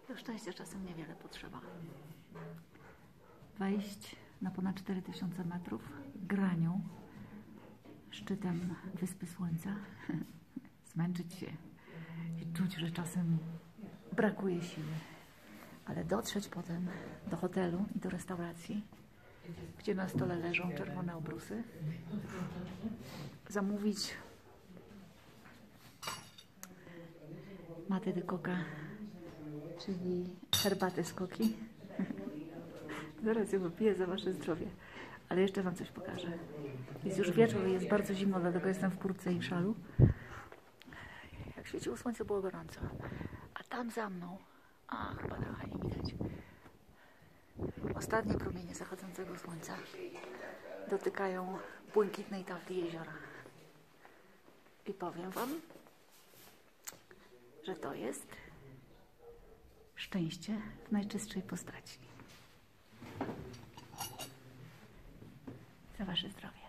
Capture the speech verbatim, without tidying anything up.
Do szczęścia czasem niewiele potrzeba. Wejść na ponad cztery tysiące metrów granią, szczytem Wyspy Słońca, zmęczyć się i czuć, że czasem brakuje siły, ale dotrzeć potem do hotelu i do restauracji, gdzie na stole leżą czerwone obrusy, zamówić matę de coca, czyli herbatę z koki. Zaraz ją wypiję za wasze zdrowie, ale jeszcze wam coś pokażę. Jest już wieczór, jest bardzo zimno, dlatego jestem w kurtce i szalu. Jak świeciło słońce, było gorąco. A tam za mną, a chyba trochę nie widać, ostatnie promienie zachodzącego słońca dotykają błękitnej tafli jeziora. I powiem wam, że to jest szczęście w najczystszej postaci. Za wasze zdrowie.